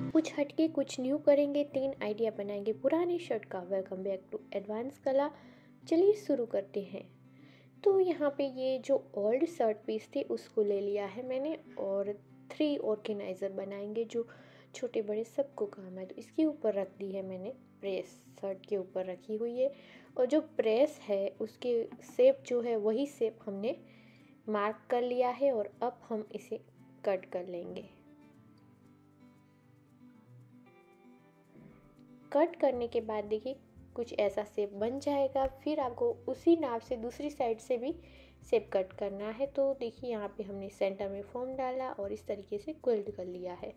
कुछ हटके कुछ न्यू करेंगे, 3 आइडिया बनाएंगे पुराने शर्ट का। वेलकम बैक टू एडवांस कला। चलिए शुरू करते हैं। तो यहाँ पे ये जो ओल्ड शर्ट पीस थे उसको ले लिया है मैंने और 3 ऑर्गेनाइज़र बनाएंगे जो छोटे बड़े सबको काम है। तो इसके ऊपर रख दी है मैंने प्रेस, शर्ट के ऊपर रखी हुई है और जो प्रेस है उसके शेप जो है वही शेप हमने मार्क कर लिया है और अब हम इसे कट कर लेंगे। कट करने के बाद देखिए कुछ ऐसा शेप बन जाएगा। फिर आपको उसी नाप से दूसरी साइड से भी शेप कट करना है। तो देखिए यहाँ पे हमने सेंटर में फोम डाला और इस तरीके से क्विल्ट कर लिया है।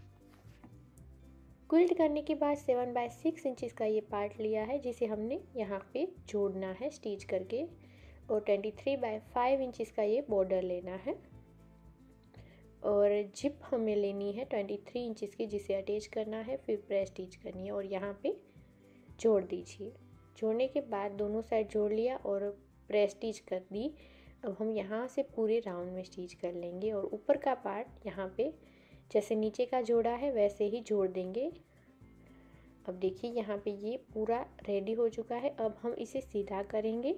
क्विल्ट करने के बाद 7/6 इंचेस का ये पार्ट लिया है जिसे हमने यहाँ पे जोड़ना है स्टिच करके और 23/5 इंचेस का ये बॉर्डर लेना है और जिप हमें लेनी है 23 इंचेस की जिसे अटैच करना है। फिर प्रेस स्टिच करनी है और यहाँ पे जोड़ दीजिए। जोड़ने के बाद दोनों साइड जोड़ लिया और प्रेस स्टिच कर दी। अब हम यहाँ से पूरे राउंड में स्टिच कर लेंगे और ऊपर का पार्ट यहाँ पे जैसे नीचे का जोड़ा है वैसे ही जोड़ देंगे। अब देखिए यहाँ पे ये पूरा रेडी हो चुका है। अब हम इसे सीधा करेंगे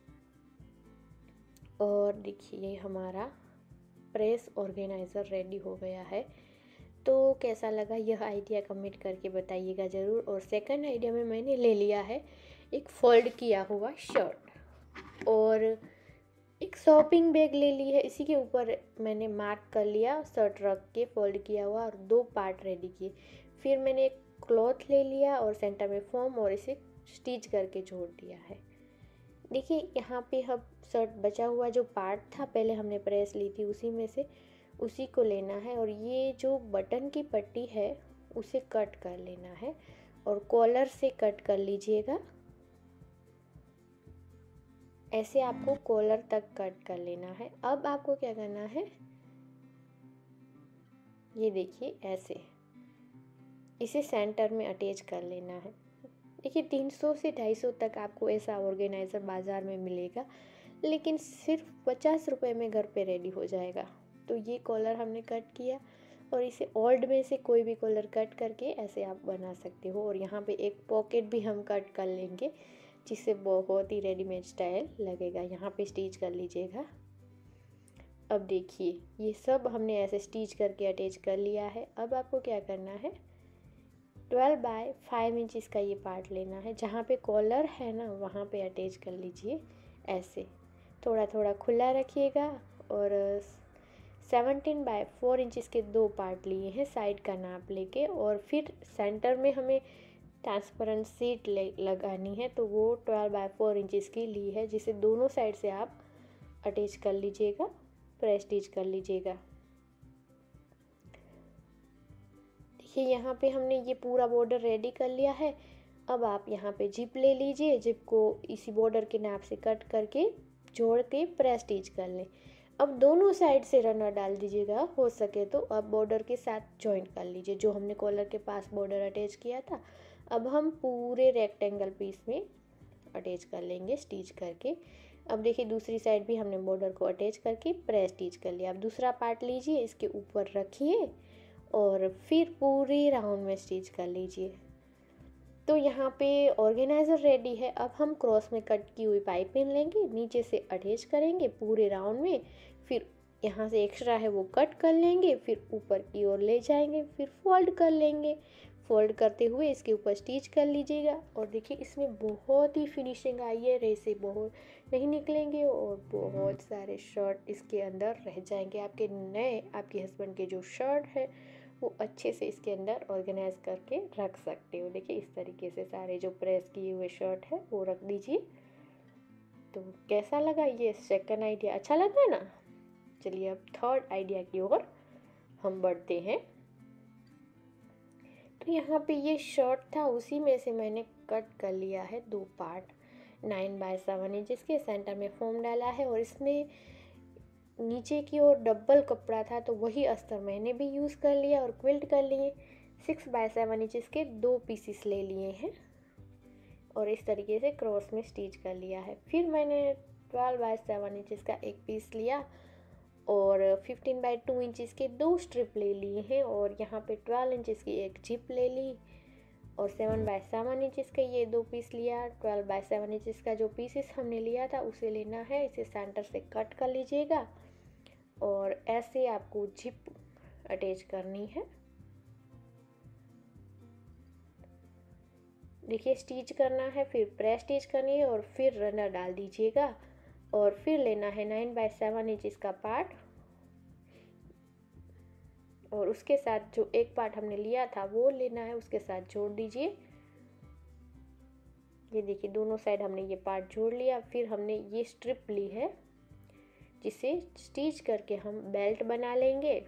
और देखिए ये हमारा प्रेस ऑर्गेनाइज़र रेडी हो गया है। तो कैसा लगा यह आइडिया कमेंट करके बताइएगा ज़रूर। और सेकंड आइडिया में मैंने ले लिया है एक फोल्ड किया हुआ शर्ट और एक शॉपिंग बैग ले ली है। इसी के ऊपर मैंने मार्क कर लिया शर्ट रख के फोल्ड किया हुआ और 2 पार्ट रेडी किए। फिर मैंने एक क्लॉथ ले लिया और सेंटर में फोम और इसे स्टिच करके जोड़ दिया है। देखिए यहाँ पे हम शर्ट बचा हुआ जो पार्ट था पहले हमने प्रेस ली थी उसी में से उसी को लेना है और ये जो बटन की पट्टी है उसे कट कर लेना है और कॉलर से कट कर लीजिएगा। ऐसे आपको कॉलर तक कट कर लेना है। अब आपको क्या करना है, ये देखिए ऐसे इसे सेंटर में अटैच कर लेना है। देखिए 300 से 250 तक आपको ऐसा ऑर्गेनाइज़र बाज़ार में मिलेगा लेकिन सिर्फ 50 रुपये में घर पे रेडी हो जाएगा। तो ये कॉलर हमने कट किया और इसे ओल्ड में से कोई भी कॉलर कट करके ऐसे आप बना सकते हो। और यहाँ पे एक पॉकेट भी हम कट कर लेंगे जिससे बहुत ही रेडीमेड स्टाइल लगेगा। यहाँ पे स्टिच कर लीजिएगा। अब देखिए ये सब हमने ऐसे स्टिच करके अटैच कर लिया है। अब आपको क्या करना है, 12/5 इंचेस का ये पार्ट लेना है। जहाँ पे कॉलर है ना वहाँ पे अटैच कर लीजिए। ऐसे थोड़ा थोड़ा खुला रखिएगा और 17/4 इंचेस के 2 पार्ट लिए हैं साइड का नाप लेके। और फिर सेंटर में हमें ट्रांसपेरेंट सीट लगानी है तो वो 12/4 इंचेस की ली है जिसे दोनों साइड से आप अटैच कर लीजिएगा, प्रेस स्टिच कर लीजिएगा। देखिए यहाँ पे हमने ये पूरा बॉर्डर रेडी कर लिया है। अब आप यहाँ पे जिप ले लीजिए, जिप को इसी बॉर्डर के नाप से कट करके जोड़ के प्रेस स्टिच कर लें। अब दोनों साइड से रनर डाल दीजिएगा, हो सके तो अब बॉर्डर के साथ जॉइंट कर लीजिए जो हमने कॉलर के पास बॉर्डर अटैच किया था। अब हम पूरे रेक्टेंगल पीस में अटैच कर लेंगे स्टिच करके। अब देखिए दूसरी साइड भी हमने बॉर्डर को अटैच करके प्रेस स्टिच कर लिया। अब दूसरा पार्ट लीजिए, इसके ऊपर रखिए और फिर पूरे राउंड में स्टिच कर लीजिए। तो यहाँ पे ऑर्गेनाइज़र रेडी है। अब हम क्रॉस में कट की हुई पाइपिंग लेंगे, नीचे से अटैच करेंगे पूरे राउंड में। फिर यहाँ से एक्स्ट्रा है वो कट कर लेंगे, फिर ऊपर की ओर ले जाएंगे, फिर फोल्ड कर लेंगे। फोल्ड करते हुए इसके ऊपर स्टिच कर लीजिएगा और देखिए इसमें बहुत ही फिनिशिंग आई है, रेसे बहुत नहीं निकलेंगे और बहुत सारे शर्ट इसके अंदर रह जाएंगे। आपके नए आपके हस्बैंड के जो शर्ट है वो अच्छे से इसके अंदर ऑर्गेनाइज करके रख सकते हो। देखिए इस तरीके से सारे जो प्रेस किए हुए शर्ट है वो रख दीजिए। तो कैसा लगा ये सेकंड आइडिया, अच्छा लगा ना? चलिए अब थर्ड आइडिया की ओर हम बढ़ते हैं। तो यहाँ पे ये शर्ट था उसी में से मैंने कट कर लिया है 2 पार्ट 9/7 इंचेस के। सेंटर में फोम डाला है और इसमें नीचे की ओर डबल कपड़ा था तो वही अस्तर मैंने भी यूज़ कर लिया और क्विल्ट कर लिए। 6/7 इंचेस के 2 पीसीस ले लिए हैं और इस तरीके से क्रॉस में स्टिच कर लिया है। फिर मैंने 12/7 इंचेस का एक पीस लिया और 15x2 इंचज़ के 2 स्ट्रिप ले लिए हैं और यहाँ पे 12 इंचज़ की एक जिप ले ली और 7x7 इंचज़ का ये 2 पीस लिया। 12x7 इंचज़ का जो पीसेस हमने लिया था उसे लेना है, इसे सेंटर से कट कर लीजिएगा और ऐसे आपको जिप अटैच करनी है। देखिए स्टिच करना है, फिर प्रेस स्टिच करनी है और फिर रनर डाल दीजिएगा और फिर लेना है 9x7 इंचज़ का पार्ट और उसके साथ जो एक पार्ट हमने लिया था वो लेना है, उसके साथ जोड़ दीजिए। ये देखिए दोनों साइड हमने ये पार्ट जोड़ लिया। फिर हमने ये स्ट्रिप ली है जिसे स्टिच करके हम बेल्ट बना लेंगे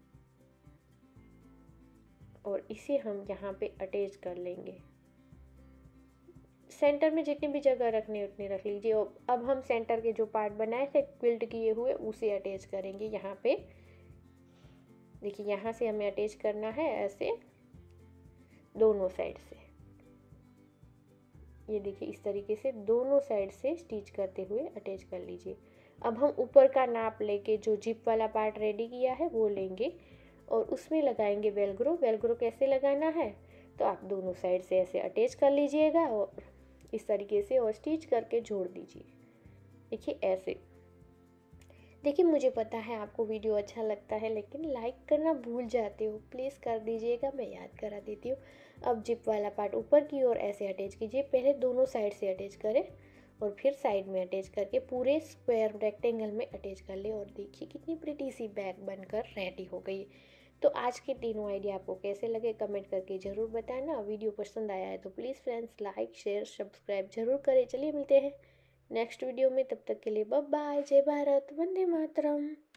और इसे हम यहाँ पे अटैच कर लेंगे। सेंटर में जितनी भी जगह रखनी है उतनी रख लीजिए। और अब हम सेंटर के जो पार्ट बनाए थे क्विल्ट किए हुए उसे अटैच करेंगे यहाँ पे। देखिए यहाँ से हमें अटैच करना है ऐसे दोनों साइड से। ये देखिए इस तरीके से दोनों साइड से स्टिच करते हुए अटैच कर लीजिए। अब हम ऊपर का नाप लेके जो जिप वाला पार्ट रेडी किया है वो लेंगे और उसमें लगाएंगे वेलक्रो। वेलक्रो कैसे लगाना है तो आप दोनों साइड से ऐसे अटैच कर लीजिएगा और इस तरीके से और स्टिच करके जोड़ दीजिए। देखिए ऐसे। देखिए मुझे पता है आपको वीडियो अच्छा लगता है लेकिन लाइक करना भूल जाते हो, प्लीज़ कर दीजिएगा, मैं याद करा देती हूँ। अब जिप वाला पार्ट ऊपर की ओर ऐसे अटैच कीजिए। पहले दोनों साइड से अटैच करें और फिर साइड में अटैच करके पूरे स्क्वायर रेक्टेंगल में अटैच कर ले और देखिए कितनी प्रिटी सी बैग बनकर रेडी हो गई। तो आज के तीनों आइडिया आपको कैसे लगे कमेंट करके ज़रूर बताना। वीडियो पसंद आया है तो please friends like share subscribe जरूर करें। चलिए मिलते हैं नेक्स्ट वीडियो में, तब तक के लिए बाय बाय। जय भारत, वंदे मातरम।